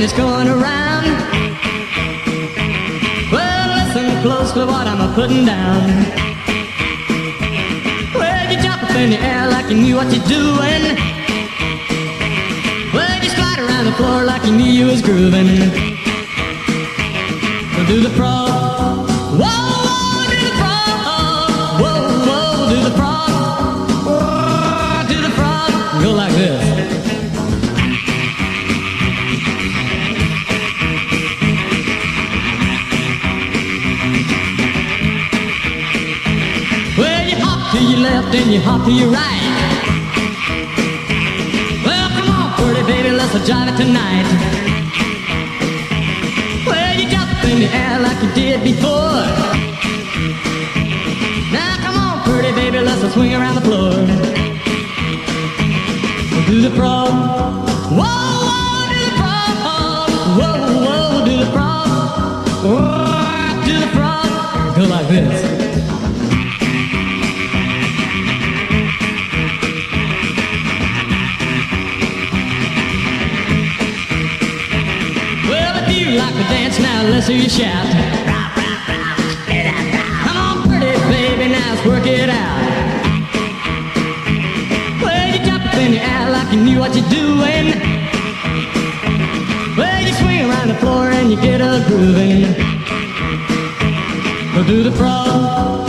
and it's going around. Well, listen close to what I'm a-putting down. Well, you jump up in the air like you knew what you're doing. Well, you slide around the floor like you knew you was grooving. Well, do the frog. Whoa, whoa, do the frog. Whoa, whoa, do the frog. Whoa, do the frog. Go like this. Well, you hop to your left and you hop to your right. Well, come on, pretty baby, let's jive it tonight. Well, you jump in the air like you did before. Now, come on, pretty baby, let's swing around the floor. Do the frog. Whoa, whoa, do the frog. Whoa, whoa, do the frog. Whoa, do the frog. Go like this. Like to dance now, let's hear you shout. Come on, pretty baby, now let's work it out. Well, you jump in the air like you knew what you're doing. Well, you swing around the floor and you get a grooving. Go do the frog.